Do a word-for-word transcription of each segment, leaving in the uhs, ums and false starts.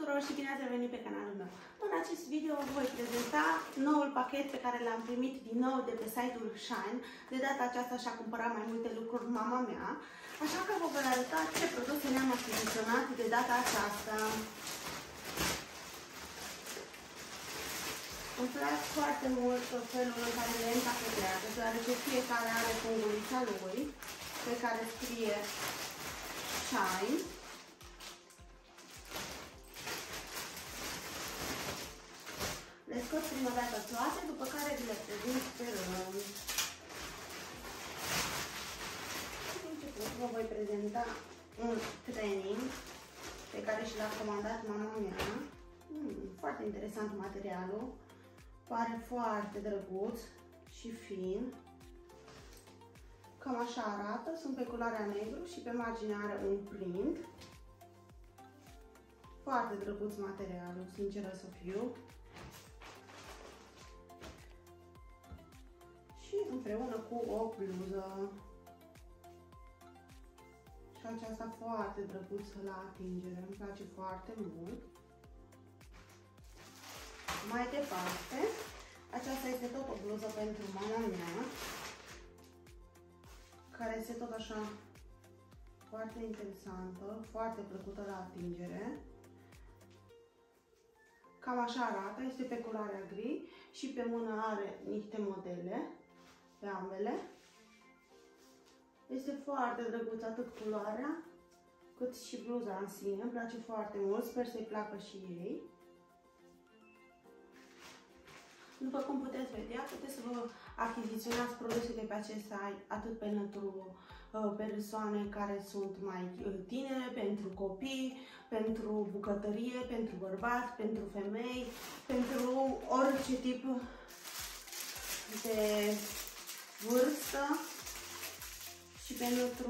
tuturor și bine ați revenit pe canalul meu. În acest video vă voi prezenta noul pachet pe care l-am primit din nou de pe site-ul Shein. De data aceasta și-a cumpărat mai multe lucruri mama mea, așa că vă voi arăta ce produse ne-am achiziționat de data aceasta. Îmi plac foarte mult felul în care le împachetează, deoarece fiecare are fungulița lui, pe care scrie Shein. Le scot prima dată toate, după care le prezint pe rând. De început vă voi prezenta un training pe care și l-a comandat mama mea. Hmm, foarte interesant materialul. Pare foarte drăguț și fin. Cam așa arată. Sunt pe culoarea negru și pe margine are un print. Foarte drăguț materialul, sinceră să fiu. Și împreună cu o bluză. Și aceasta foarte drăguță la atingere. Îmi place foarte mult. Mai departe, aceasta este tot o bluză pentru mama mea, care este tot așa foarte interesantă, foarte plăcută la atingere. Cam așa arată, este pe culoarea gri și pe mână are niște modele, pe ambele. Este foarte drăguț atât culoarea, cât și bluza în sine, îmi place foarte mult, sper să-i placă și ei. După cum puteți vedea, puteți să vă achiziționați produsele pe acest site atât pentru uh, persoane care sunt mai tinere, pentru copii, pentru bucătărie, pentru bărbați, pentru femei, pentru orice tip de vârstă și pentru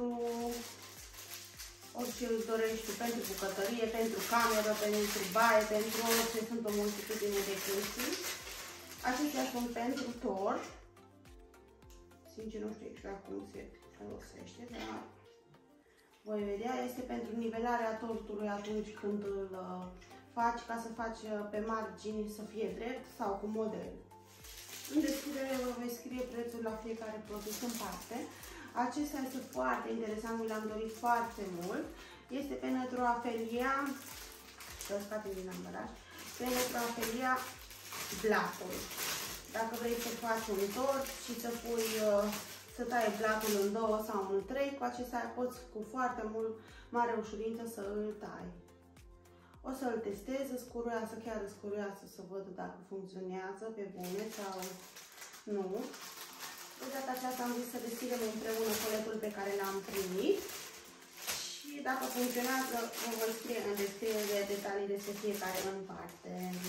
orice îți dorești, pentru bucătărie, pentru cameră, pentru baie, pentru orice, sunt o multitudine de chestii. Acestea sunt pentru tort. Sincer, nu știu exact cum se folosește, dar voi vedea. Este pentru nivelarea tortului atunci când îl faci, ca să faci pe margini să fie drept sau cu model. În descriere vă voi scrie prețul la fiecare produs în parte. Acesta este foarte interesant, mi l-am dorit foarte mult. Este Penetroafelia, să scape din ambalaj, Penetroafelia blatul. Dacă vrei să faci un tort și să pui, să tai blatul în două sau în trei, cu acestea poți cu foarte mult mare ușurință să îl tai. O să îl testez, scuroiasă, chiar scuroiasă, să văd dacă funcționează pe bune sau nu. De data aceasta am zis să deschidem împreună coletul pe care l-am primit și dacă funcționează vă voi scrie în descriere detalii despre fiecare în parte.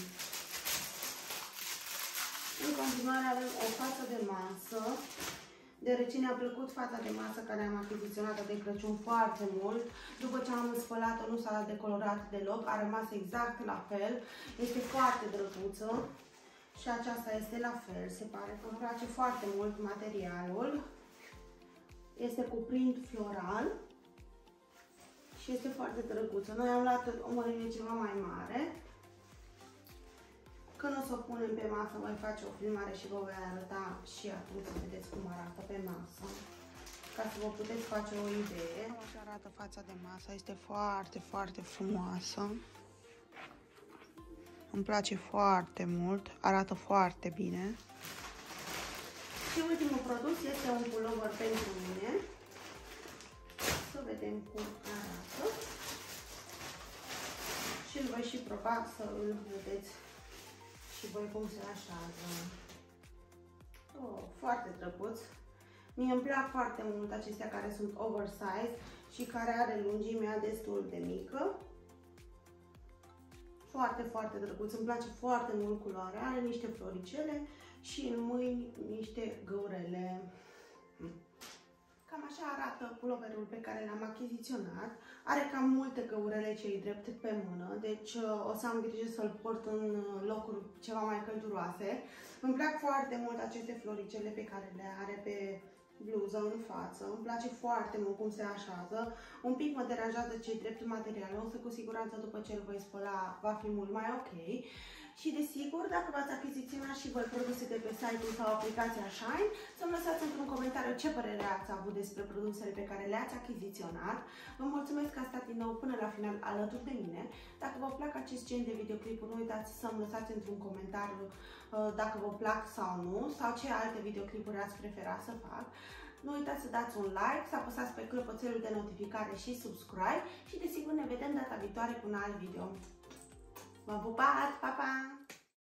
În continuare avem o față de masă, deoarece ne-a plăcut fața de masă care am achiziționat-o de Crăciun foarte mult. După ce am spălat-o nu s-a decolorat deloc, a rămas exact la fel, este foarte drăguță și aceasta este la fel, se pare că îmi place foarte mult materialul. Este cu print floral și este foarte drăguță. Noi am luat o mărime ceva mai mare. Când o să o punem pe masă, voi face o filmare și vă voi arăta și atunci să vedeți cum arată pe masă, ca să vă puteți face o idee. Așa arată fața de masă, este foarte, foarte frumoasă. Îmi place foarte mult, arată foarte bine. Și ultimul produs este un pulover pentru mine. Să vedem cum arată. Și îl voi și proba să îl vedeți și voi cum se așează. Oh, foarte drăguț. Mie îmi plac foarte mult acestea care sunt oversize și care are lungimea destul de mică. Foarte, foarte drăguț. Îmi place foarte mult culoarea. Are niște floricele și în mâini niște găurele. Cam așa arată puloverul pe care l-am achiziționat. Are cam multe găurele cei drept pe mână, deci o să am grijă să-l port în locuri ceva mai călduroase. Îmi plac foarte mult aceste floricele pe care le are pe bluză în față. Îmi place foarte mult cum se așează. Un pic mă deranjează ce-i dreptul material, însă cu siguranță după ce îl voi spăla va fi mult mai ok. Și desigur, dacă v-ați achiziționat și voi produse de pe site-ul sau aplicația Shine, să-mi lăsați într-un comentariu ce părere ați avut despre produsele pe care le-ați achiziționat. Vă mulțumesc că ați stat din nou până la final alături de mine. Dacă vă plac acest gen de videoclipuri, nu uitați să-mi lăsați într-un comentariu dacă vă plac sau nu, sau ce alte videoclipuri ați prefera să fac. Nu uitați să dați un like, să apăsați pe clopoțelul de notificare și subscribe și desigur ne vedem data viitoare cu un alt video. V-am pupat! Pa, pa!